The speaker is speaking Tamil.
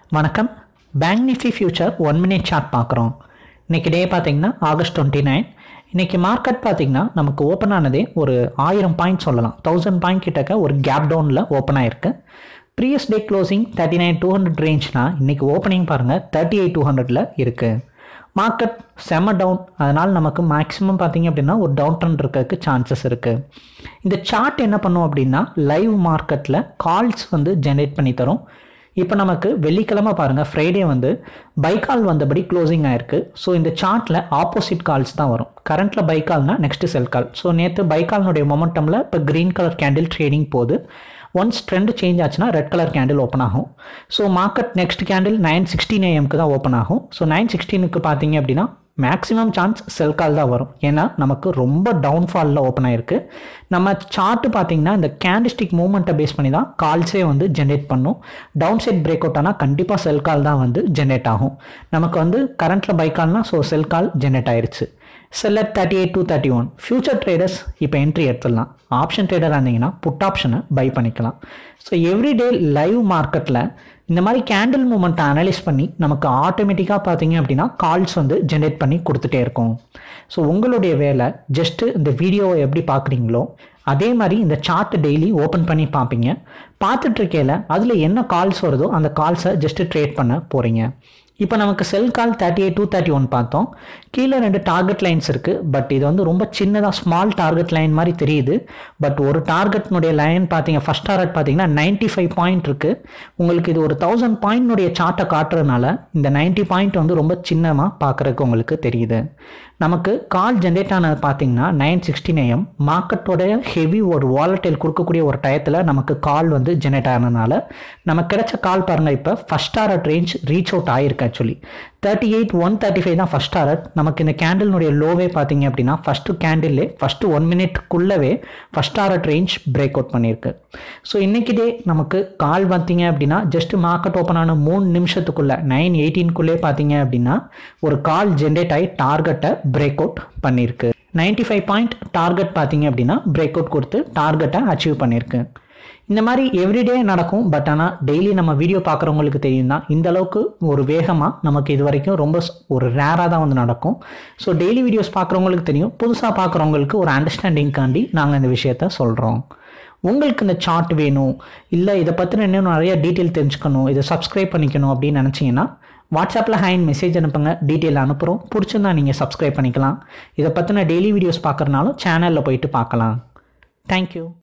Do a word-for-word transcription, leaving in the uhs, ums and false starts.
வணக்கம். Bank Nifty future one minute chart பார்க்குறோம். இன்றைக்கி டே பார்த்திங்கன்னா ஆகஸ்ட் டுவெண்ட்டி நைன். இன்றைக்கி மார்க்கெட் பார்த்திங்கன்னா நமக்கு ஓப்பன் ஆனதே ஒரு ஆயிரம் பாயிண்ட் சொல்லலாம். தௌசண்ட் பாயிண்ட் கிட்டக்க ஒரு கேப் டவுனில் ஓப்பன் ஆகிருக்கு. Previous day closing thirty nine two hundred ரேஞ்ச்னா இன்றைக்கி ஓப்பனிங் பாருங்கள் தேர்ட்டி எயிட் டூ ஹண்ட்ரடில் இருக்குது. மார்க்கெட் செம்ம டவுன். அதனால் நமக்கு மேக்ஸிமம் பார்த்திங்க அப்படின்னா ஒரு டவுன் ட்ரெண்ட் இருக்கிறதுக்கு சான்சஸ் இருக்குது. இந்த சார்ட் என்ன பண்ணும் அப்படின்னா லைவ் மார்க்கெட்டில் கால்ஸ் வந்து ஜென்ரேட் பண்ணி தரும். இப்போ நமக்கு வெள்ளிக்கிழமை பாருங்கள், ஃப்ரைடே வந்து பைக்கால் வந்தபடி க்ளோசிங் ஆயிருக்கு. ஸோ இந்த சார்ட்டில் ஆப்போசிட் கால்ஸ் தான் வரும். கரண்ட்டில் பைக்கால்னா நெக்ஸ்ட்டு செல் கால். ஸோ நேற்று பைக்கால்னுடைய மொமெண்டமில் இப்போ க்ரீன் கலர் கேண்டில் ட்ரேடிங் போகுது. ஒன்ஸ் ட்ரெண்ட் சேஞ்ச் ஆச்சுன்னா ரெட் கலர் கேண்டில் ஓப்பன் ஆகும். So market next candle nine sixteen ஏஎம்க்கு தான் ஓப்பன் ஆகும். ஸோ நைன் சிக்ஸ்டீனுக்கு பார்த்தீங்க அப்படின்னா மேக்ஸிமம் சான்ஸ் செல் கால் தான் வரும். ஏன்னா நமக்கு ரொம்ப டவுன்ஃபாலில் ஓப்பன் ஆகிருக்கு. நம்ம சார்ட்டு பார்த்தீங்கன்னா இந்த கேண்டிஸ்டிக் மூவ்மெண்ட்டை பேஸ் பண்ணி தான் கால்ஸே வந்து ஜென்ரேட் பண்ணும். டவுன் சைட் பிரேக் அவுட் ஆனால் கண்டிப்பாக செல் கால் தான் வந்து ஜென்ரேட் ஆகும். நமக்கு வந்து கரண்ட்டில் பை கால்னா ஸோ செல் கால் ஜென்ரேட் ஆயிடுச்சு. Seller thirty eight two thirty one future traders இப்போ என்ட்ரி எடுத்துடலாம். ஆப்ஷன் ட்ரேடராக இருந்தீங்கன்னா புட் ஆப்ஷனை பை பண்ணிக்கலாம். ஸோ எவ்ரிடே லைவ் மார்க்கெட்டில் இந்த மாதிரி கேண்டில் மூமெண்ட்டை அனலைஸ் பண்ணி நமக்கு ஆட்டோமேட்டிக்காக பார்த்தீங்க அப்படின்னா கால்ஸ் வந்து ஜென்ரேட் பண்ணி கொடுத்துட்டே இருக்கும். ஸோ உங்களுடைய வேலை ஜஸ்ட்டு இந்த வீடியோவை எப்படி பார்க்குறீங்களோ அதே மாதிரி இந்த சார்ட் டெய்லி ஓப்பன் பண்ணி பார்ப்பீங்க. பார்த்துட்ருக்கையில் அதில் என்ன கால்ஸ் வருதோ அந்த கால்ஸை ஜஸ்ட்டு ட்ரேட் பண்ண போகிறீங்க. இப்போ நமக்கு sell call thirty eight two thirty one பார்த்தோம். கீழே ரெண்டு டார்கெட் லைன்ஸ் இருக்குது. பட் இது வந்து ரொம்ப சின்னதாக ஸ்மால் டார்கெட் லைன் மாதிரி தெரியுது. பட் ஒரு டார்கெட்னுடைய லைன் பார்த்தீங்க ஃபஸ்ட் டார்கெட் பார்த்தீங்கன்னா நைன்ட்டி ஃபைவ் பாயிண்ட் இருக்குது. உங்களுக்கு இது ஒரு தௌசண்ட் பாயிண்ட்னுடைய சார்ட்டை காட்டுறதுனால இந்த நைன்ட்டி பாயிண்ட் வந்து ரொம்ப சின்னமாக பார்க்குறதுக்கு உங்களுக்கு தெரியுது. நமக்கு கால் ஜென்ரேட் ஆனது பார்த்தீங்கன்னா நைன் சிக்ஸ்டீன் ஏஎம் மார்க்கெட்டோடைய ஹெவி ஒரு வாலட்டைல் கொடுக்கக்கூடிய ஒரு டயத்தில் நமக்கு கால் வந்து ஜென்ரேட் ஆனதுனால நமக்கு கிடைச்ச கால் பாருங்கள். இப்போ first target range reach out ஆகிருக்கு. Actually thirty eight one thirty five தான் ஃபஸ்ட் டாரட். நமக்கு இந்த கேண்டில்னுடைய லோவே பார்த்தீங்க அப்படின்னா ஃபஸ்ட்டு கேண்டில்லே ஃபஸ்ட்டு ஒன் மினிட்குள்ளவே first target range break out பண்ணியிருக்கு. ஸோ இன்றைக்கி டே நமக்கு கால் பார்த்தீங்க அப்படின்னா ஜஸ்ட் மார்க்கெட் ஓப்பன் ஆன மூணு நிமிஷத்துக்குள்ளே நைன் எயிட்டீன்குள்ளே பார்த்தீங்க அப்படின்னா ஒரு கால் ஜென்ரேட் ஆகி டார்கெட்டை பிரேக் அவுட் பண்ணியிருக்கு. நைன்ட்டி ஃபைவ் பாயிண்ட் டார்கெட் பார்த்தீங்க அப்படின்னா பிரேக் அவுட் கொடுத்து டார்கெட்டை அச்சீவ் பண்ணியிருக்கு. இந்த மாதிரி எவ்ரிடே நடக்கும். பட் ஆனால் டெய்லி நம்ம வீடியோ பார்க்குறவங்களுக்கு தெரியும் தான் இந்த அளவுக்கு ஒரு வேகமாக நமக்கு இது வரைக்கும் ரொம்ப ஒரு ரேராக தான் வந்து நடக்கும். ஸோ டெய்லி வீடியோஸ் பார்க்குறவங்களுக்கு தெரியும். புதுசாக பார்க்குறவங்களுக்கு ஒரு அண்டர்ஸ்டாண்டிங்காண்டி நாங்கள் இந்த விஷயத்த சொல்கிறோம். உங்களுக்கு இந்த சார்ட் வேணும், இல்லை இதை பற்றின இன்னும் நிறைய டீட்டெயில் தெரிஞ்சுக்கணும், இதை சப்ஸ்கிரைப் பண்ணிக்கணும் அப்படின்னு நினச்சிங்கன்னா வாட்ஸ்அப்பில் ஹேண்ட் மெசேஜ் அனுப்புங்க. டீட்டெயில் அனுப்புகிறோம். பிடிச்சிருந்தா நீங்கள் சப்ஸ்கிரைப் பண்ணிக்கலாம். இதை பற்றின டெய்லி வீடியோஸ் பார்க்குறனாலும் சேனலில் போயிட்டு பார்க்கலாம். தேங்க்யூ.